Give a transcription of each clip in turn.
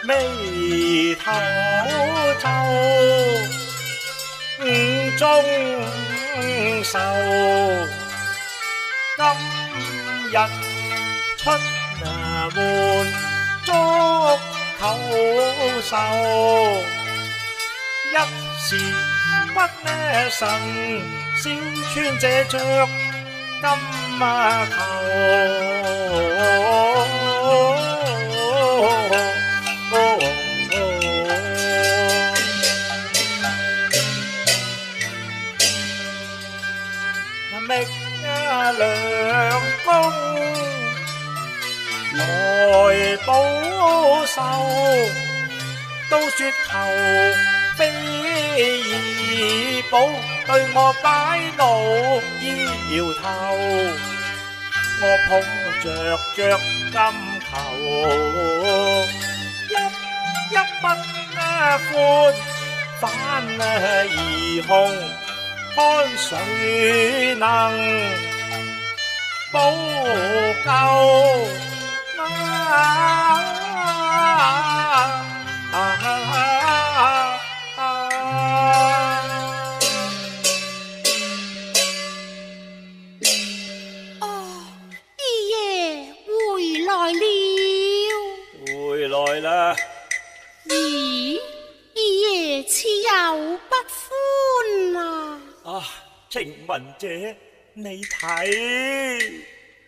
眉頭皺，中愁。今日出門足叩首，一時不慎笑穿這着金頭。覓良工來報仇，都說求非義寶，對我擺弄搖頭。我捧着金球，一不歡，反而紅。看誰能補救姨爺回來了。 回來啦。 咦，姨爺似有不歡啊？ 啊，晴雯姐，你睇。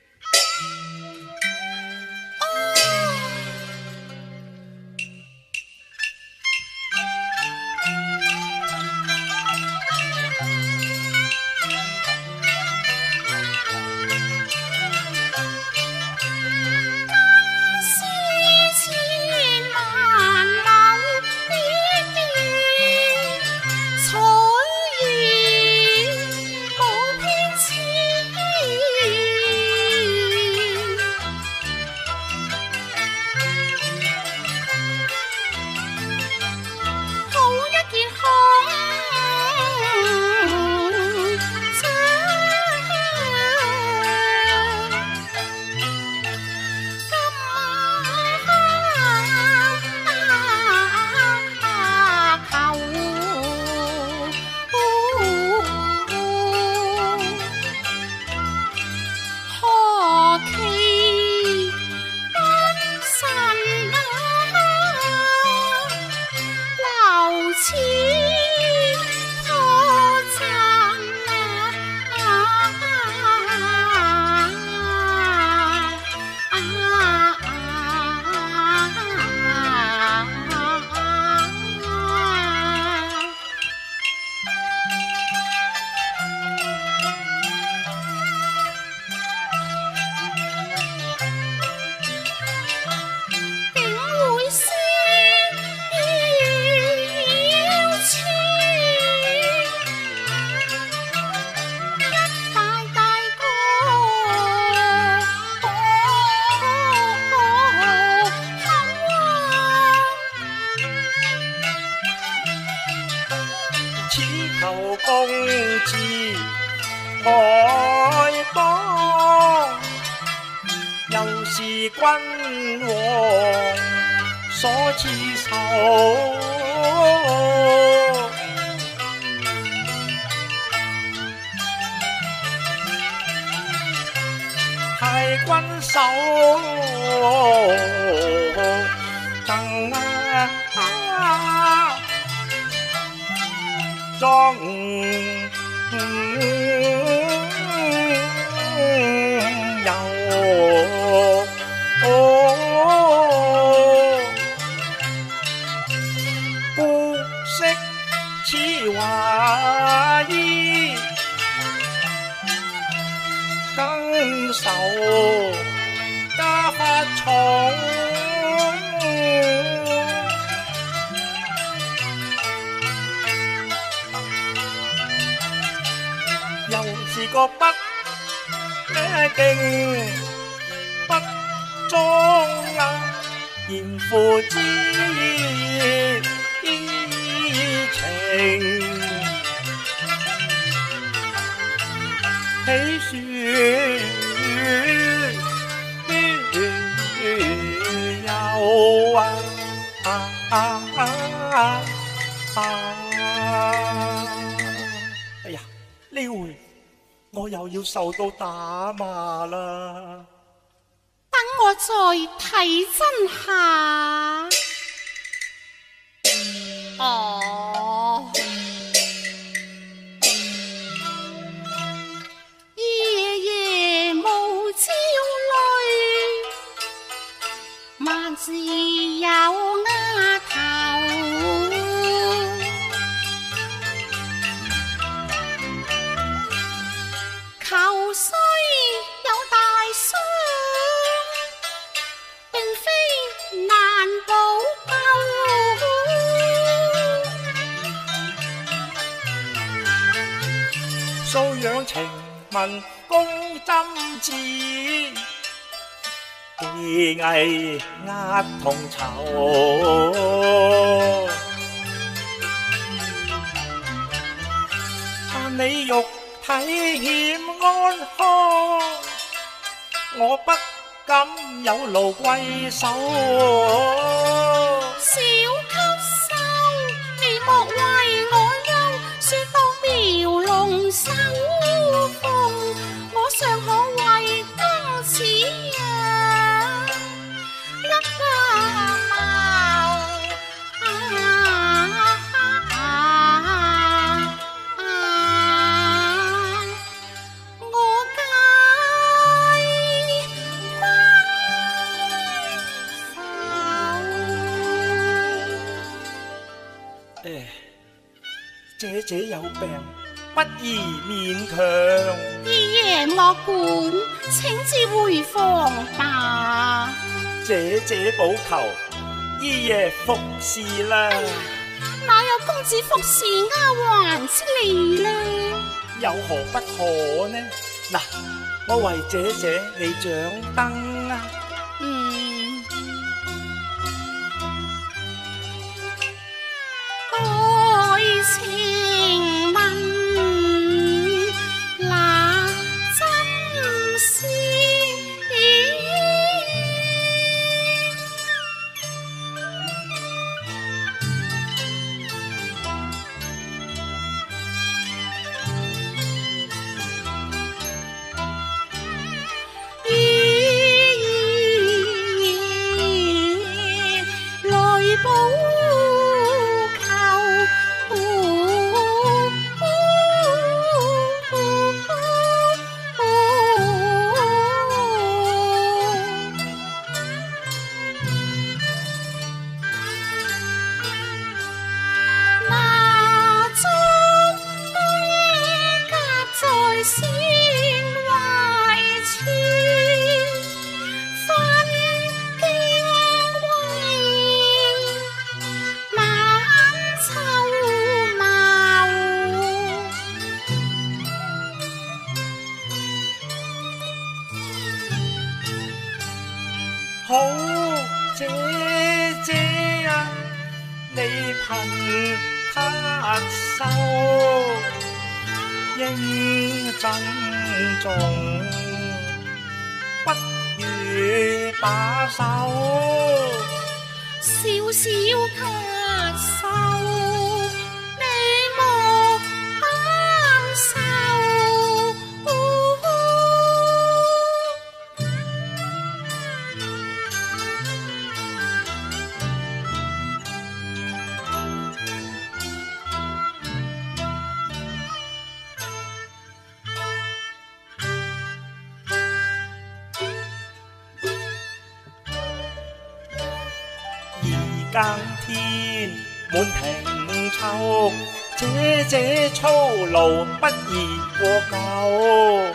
求公子愛幫，又是君王所賜手。太君手贈莊遊，姑息此華衣，更受家法重。又是個不敬不忠賢父之情，喜説有啊啊啊啊！哎呀，呢回我又要受到打罵啦！ 等我再睇真下。哦，夜夜無焦慮，萬事有丫頭。求雖有大傷，並非難補救。 素養情文公針字，技藝壓同酬。但你肉體欠安康，我不敢有勞貴手。 小咳嗽，你莫為我憂，說當苗龍收風，我尚可為公此樣一姐姐有病，不宜勉強。 二爺莫管，請至回房吧。 姐姐保求，二爺服侍啦。 哪有公子服侍丫鬟之理呢？ 有何不可呢？嗱，我為姐姐你掌燈啊！ 愛情問那真是來補好姐姐啊，你憑咳嗽，應珍重，不如把手。 少少咳嗽，你莫擔愁。 更天滿庭秋，姐姐操勞不宜過久。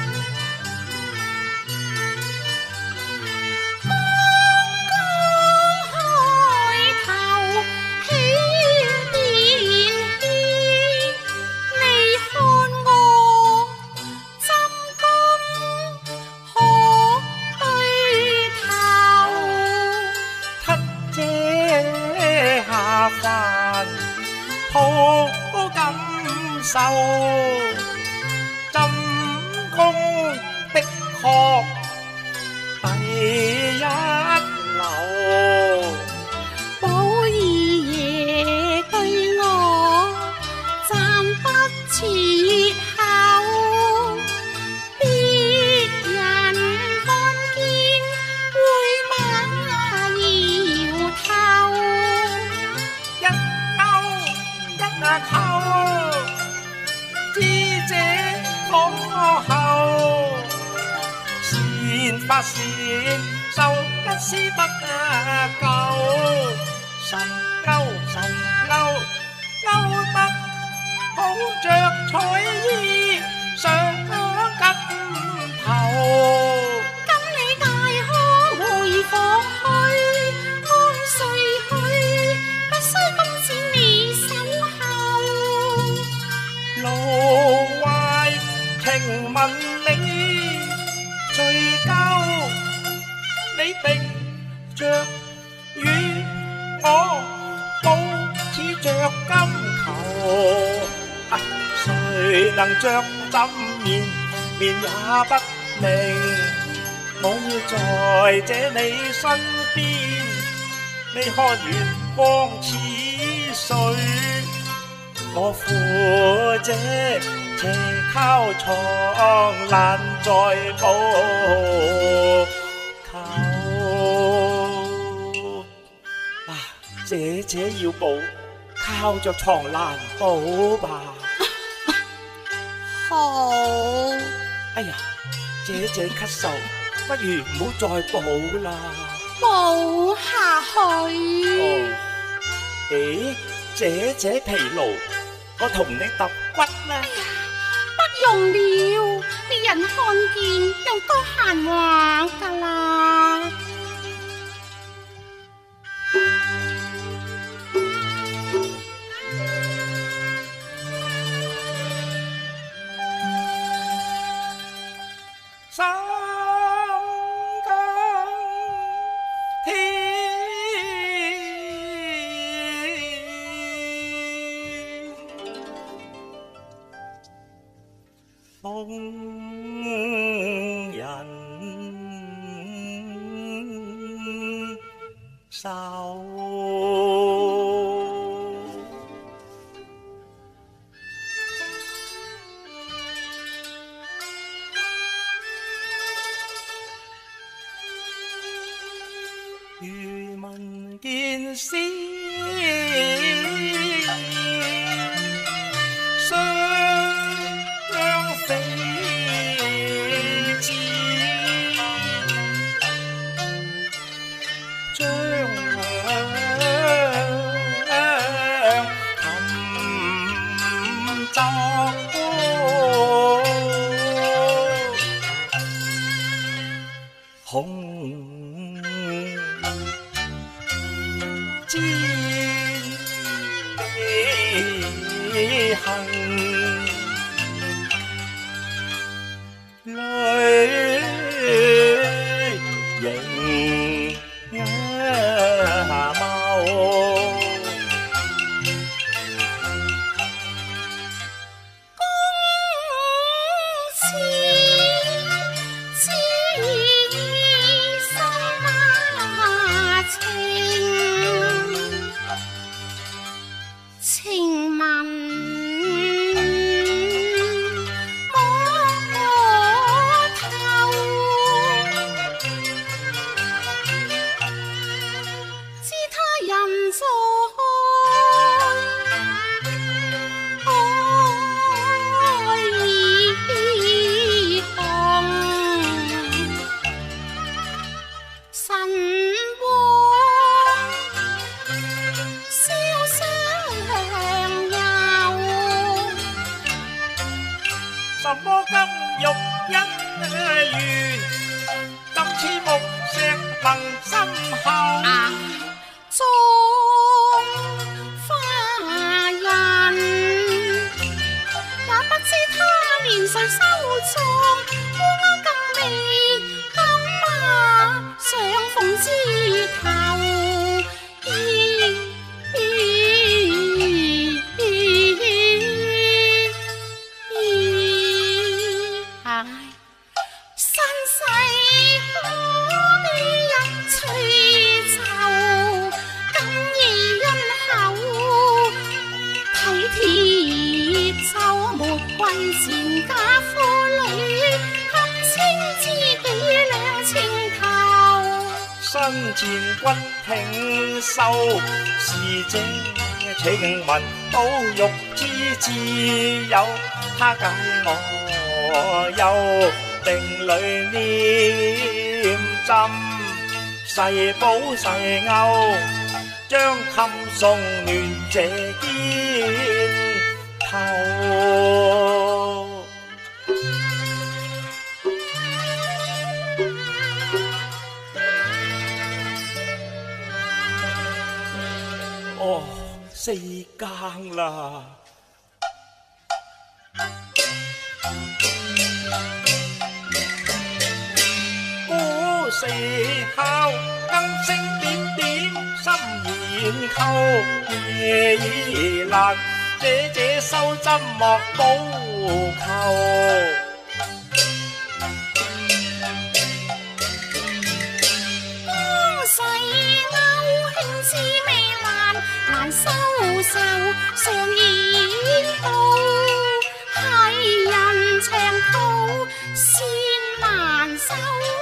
好感受，針功的確第一流。 善，受一絲不救。神勾得好着彩衣上金頭。 今你大可回房去，安睡去，不需金錢你守候。 路壞情問你醉交，你定着與我保持着金球。誰能着枕面，面也不明。我要在這你身邊，你看月光似水。我負這斜靠床難再補求。姐姐要補，靠着床難補吧。 好。 哎呀，姐姐咳嗽，不如唔好再補啦。 補下去。 咦，姐姐疲勞，我同你揼骨啦。 不用了，別人看見又多閒話㗎啦。 三更天，瘋人愁。如聞見詩，雙飛枝，將琴奏。知行淚盈眸，什麼金玉姻緣，今次木石能深厚。 葬花人，也不知他年誰收葬，烏鴉更未敢馬上鳳枝頭。前家婦女堪稱知己兩情投， 身前骨挺秀，是這情文寶玉之至友，他解我憂定裏念針，細寶細鈎，將琴送暖這肩頭。哦，四更啦！鼓四敲，更聲點點，心弦扣，夜已難，姐收針莫補扣。難收受，常已到，係人長途先難收。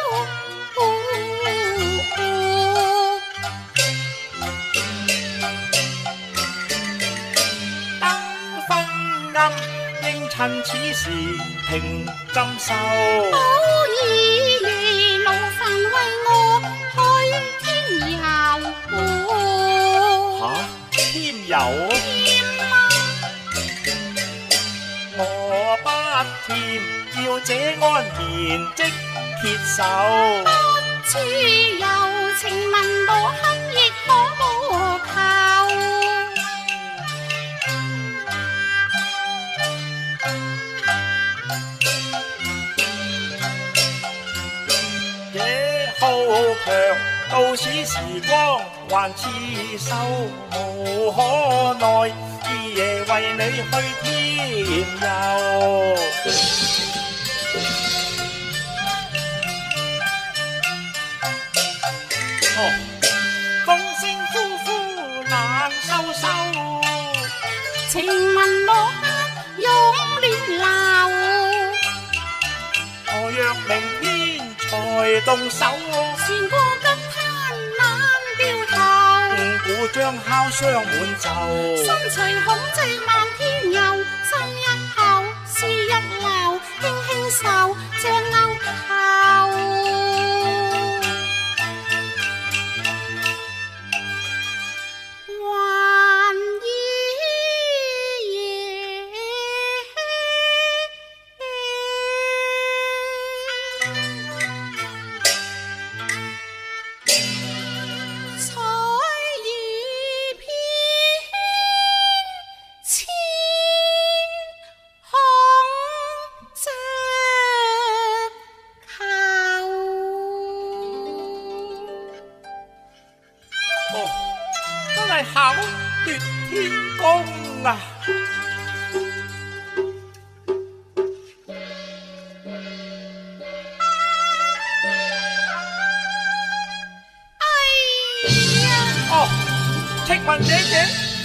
燈昏暗，應趁此時停針繡。寶二爺勞煩為我開天佑。添油，我不添，要這安眠即歇手。不知有情問無恨亦可無求。野好強，到此時光還刺繡，無可奈，二爺為你去添油。哦，風聲呼呼難收收，情文無限湧亂流。我若明天才動手，船過吉灘難掉頭。鼓將敲傷滿袖，心隨孔雀漫天遊。3日後是日流，輕輕繡這鈎頭。真係巧奪天工啊！哎呀！哦，請問姐姐，